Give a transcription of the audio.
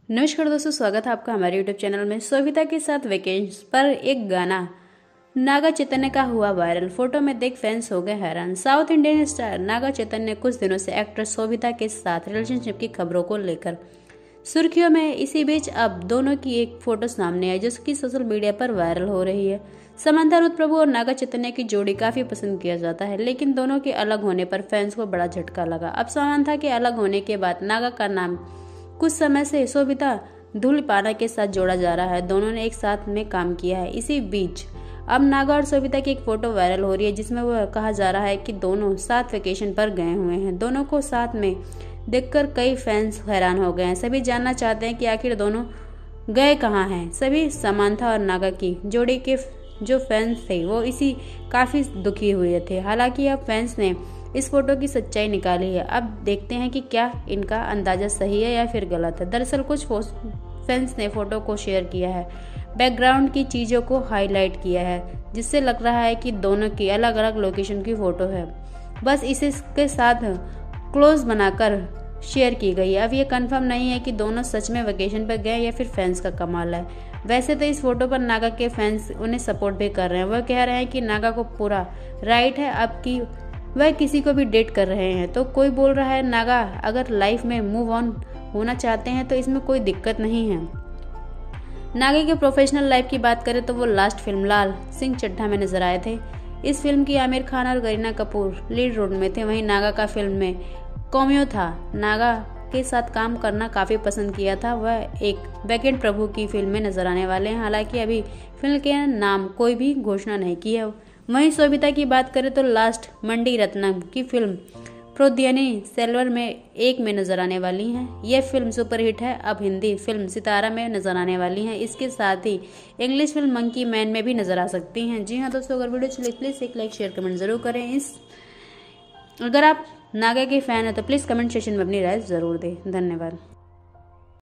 नमस्कार दोस्तों, स्वागत है आपका हमारे यूट्यूब चैनल में। सोभिता के साथ वेकेशंस पर एक गाना नागा चैतन्य का हुआ वायरल। फोटो में देख फैंस हो गए हैरान। South Indian star Naga Chaitanya कुछ दिनों से एक्ट्रेस सोभिता के साथ रिलेशनशिप की खबरों को लेकर सुर्खियों में। इसी बीच अब दोनों की एक फोटो सामने आई जिसकी सोशल मीडिया पर वायरल हो रही है। समंथा रुथ प्रभु और नागा चैतन्य की जोड़ी काफी पसंद किया जाता है, लेकिन दोनों के अलग होने पर फैंस को बड़ा झटका लगा। अब समंथा के अलग होने के बाद नागा का नाम कुछ समय से सोभिता धूलिपाला के साथ जोड़ा जा रहा है। दोनों ने एक साथ में काम किया है। इसी बीच अब नागा और सोभिता की एक फोटो वायरल हो रही है जिसमें वह कहा जा रहा है कि दोनों साथ वेकेशन पर गए हुए हैं। दोनों को साथ में देखकर कई फैंस हैरान हो गए हैं। सभी जानना चाहते हैं कि आखिर दोनों गए कहाँ हैं। सभी समंथा और नागा की जोड़ी के जो फैंस थे वो इसी काफी दुखी हुए थे। हालांकि अब फैंस ने इस फोटो की सच्चाई निकाली है। अब देखते हैं कि क्या इनका अंदाजा सही है या फिर गलत है। दरअसल कुछ फैंस ने फोटो को शेयर किया है, बैकग्राउंड की चीजों को हाईलाइट किया है, जिससे लग रहा है कि दोनों की अलग अलग लोकेशन की फोटो है। बस इसे के साथ क्लोज बनाकर शेयर की गई है। अब ये कंफर्म नहीं है कि दोनों सच में वेकेशन पर गए या फिर फैंस का कमाल है। वैसे तो इस फोटो पर नागा के फैंस उन्हें सपोर्ट भी कर रहे हैं। वह कह रहे हैं कि नागा को पूरा राइट है अब की वह किसी को भी डेट कर रहे हैं। तो कोई बोल रहा है नागा अगर लाइफ में मूव ऑन होना चाहते हैं तो इसमें कोई दिक्कत नहीं है। नागा के प्रोफेशनल लाइफ की बात करें तो वो लास्ट फिल्म लाल सिंह चड्ढा में नजर आए थे। इस फिल्म की आमिर खान और करीना कपूर लीड रोल में थे। वहीं नागा का फिल्म में कैमियो था। नागा के साथ काम करना काफी पसंद किया था। वह एक वेकेंड प्रभु की फिल्म में नजर आने वाले हैं। हालांकि अभी फिल्म के नाम कोई भी घोषणा नहीं की है। वहीं सोभिता की बात करें तो लास्ट मंडी रत्नम की फिल्म प्रोद्यनी सेल्वर में एक में नजर आने वाली हैं। यह फिल्म सुपरहिट है। अब हिंदी फिल्म सितारा में नजर आने वाली हैं। इसके साथ ही इंग्लिश फिल्म मंकी मैन में भी नजर आ सकती हैं। जी हाँ दोस्तों, अगर वीडियो चले प्लीज एक लाइक शेयर कमेंट जरूर करें। अगर आप नागा के फैन हैं तो प्लीज कमेंट सेक्शन में अपनी राय जरूर दें। धन्यवाद।